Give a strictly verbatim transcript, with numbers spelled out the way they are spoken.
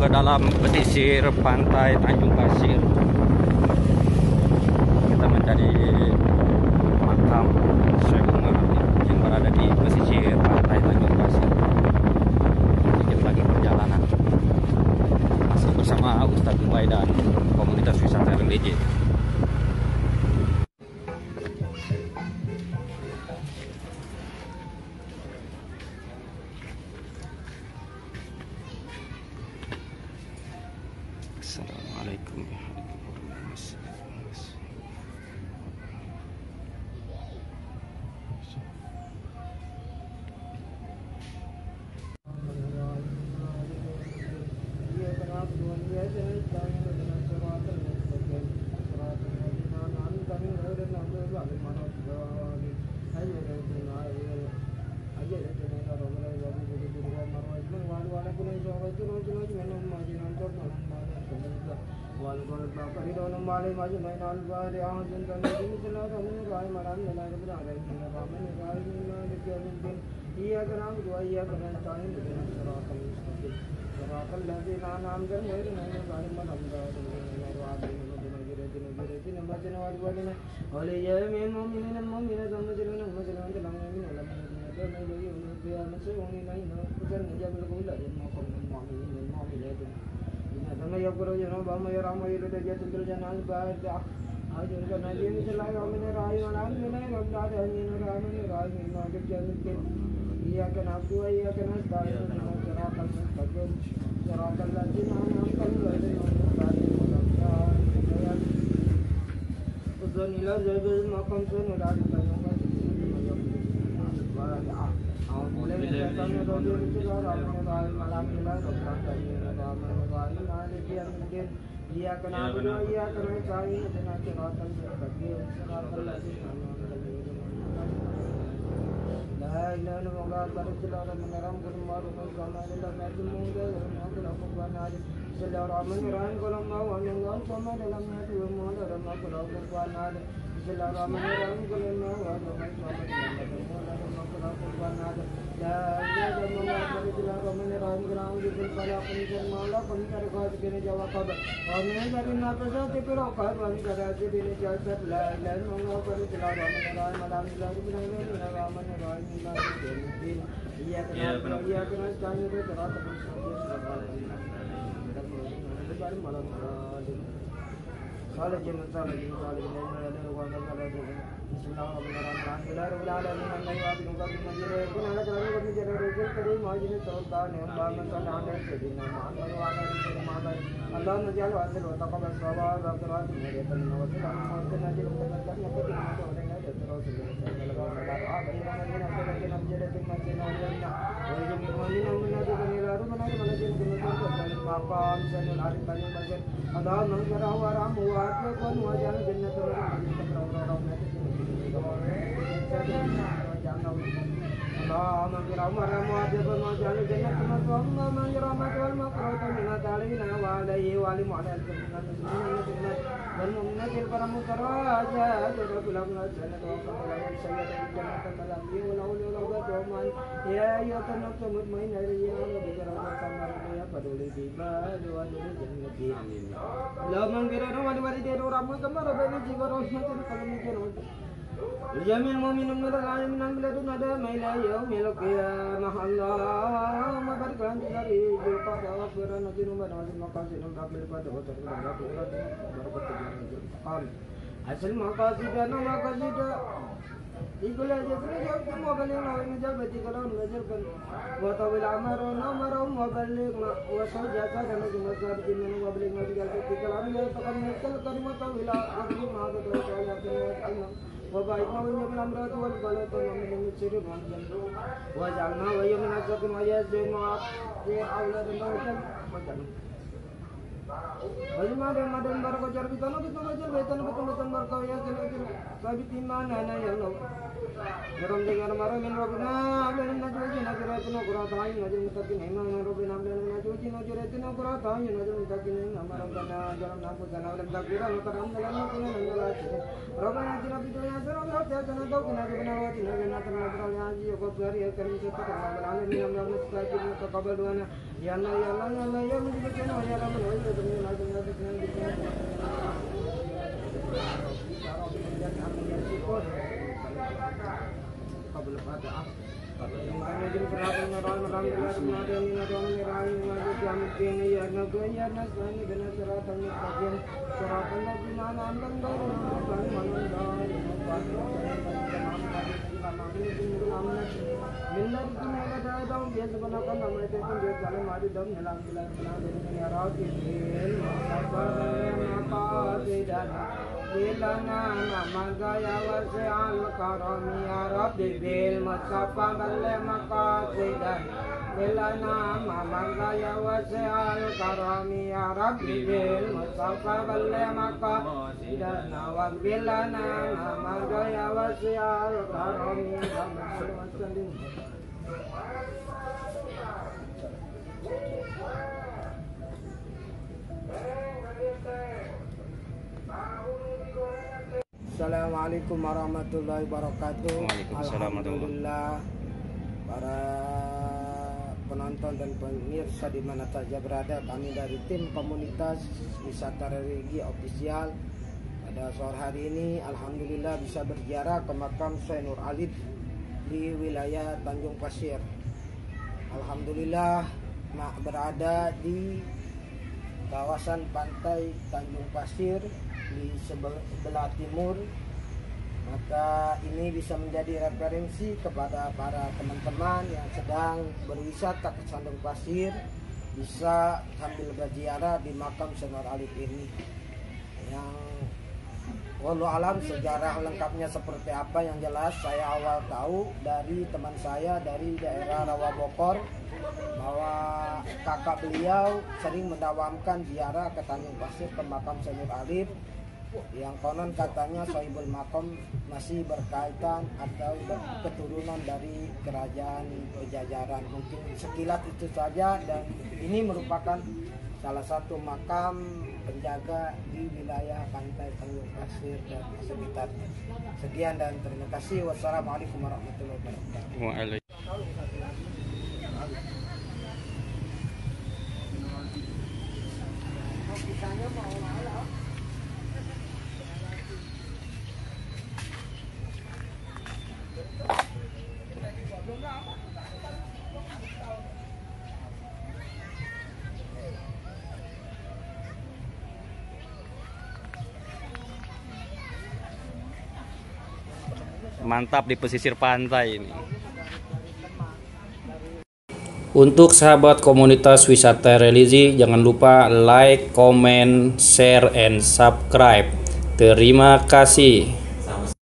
ke dalam pesisir pantai Tanjung Pasir. Kita mencari makam syekh yang berada di pesisir pantai Tanjung Pasir. Sedikit lagi perjalanan. Masih bersama Ustadz Dubai dan komunitas wisata religi. Assalamualaikum warahmatullahi wabarakatuh. Jamil mu'minun minal alamin biladun ada maila yaumil qiyamah Allahumma barik lana fi zulqa'da wa firana junubana wa maqasidina qabil pada wa ta'ala barakatuh asal maqasidana maqasida ikul aja kerja mau balik lagi ngejal beti kalau ngajarkan wa tawil amaron amaron wa balik wa sajaka dan cuma cari jinan wa balik lagi beti kalau ya tekan mekel kalimat tawil akhir ma ada saya Allah وبعد ما وجب الأمراض والبلد ومن المسير والجنب وجعلنا ويوم نزق ويزيد وعطير أولاد النوجل وجعلنا ولما دم دم بركة جرب تنا بتنا جرب تنا بتنا بتنا بركة يا جل جل sabit imana na ya Allah Jaram jaga maro min robina ablan na joji na jira tino kurata ayin na jira mutakin hema na robina ablan na joji na jira tino kurata ayin na jira mutakin hema maram kana jaram na ko kana ablan takira na taram na na kuna na na chhe robina jira bido na jira na ta kana do kana jira na wati na na kana jira ya ji ko pari karim se ta kana ablan ni nam na ska ki na ta kabal wana ya na ya na ya na ya mu ji kana ya na mu na jira na jira na jira kabel pada ah kami jin perakan meran meran meran meran meran meran meran kami kini ya na ya na sani bena seratan kajian seratan lagi mana andang baru kan manan dari Minnar ki mega jaya daun dia sebenarnya nama itu pun dia jalan maju daun hilang hilang hilang dari arah kiri apa apa tidak Bilana nama gaya wasi al karami Arab bil mustafa balle maqasidan Bilana nama gaya wasi al karami Arab bil mustafa balle maqasidan wa bilana nama gaya wasi al karami Assalamualaikum warahmatullahi wabarakatuh. Alhamdulillah para penonton dan pemirsa di mana saja berada, kami dari tim komunitas wisata religi ofisial pada sore hari ini alhamdulillah bisa berziarah ke makam Syekh Alif di wilayah Tanjung Pasir. Alhamdulillah berada di kawasan pantai Tanjung Pasir di sebelah timur, maka ini bisa menjadi referensi kepada para teman-teman yang sedang berwisata ke Tanjung Pasir, bisa sambil berziarah di makam Syekh Alif ini. Yang wallahu alam sejarah lengkapnya seperti apa, yang jelas saya awal tahu dari teman saya dari daerah Rawa Bokor bahwa kakak beliau sering mendawamkan ziarah ke Tanjung Pasir ke makam Syekh Alif, yang konon katanya sahibul makam masih berkaitan atau keturunan dari kerajaan Pajajaran. Mungkin sekilas itu saja, dan ini merupakan salah satu makam penjaga di wilayah pantai Tanjung Pasir dan sekitarnya. Sekian dan terima kasih. Wassalamualaikum warahmatullahi wabarakatuh. Waalaikumsalam. Mantap di pesisir pantai ini. Untuk sahabat komunitas wisata religi, jangan lupa like, comment, share, and subscribe. Terima kasih.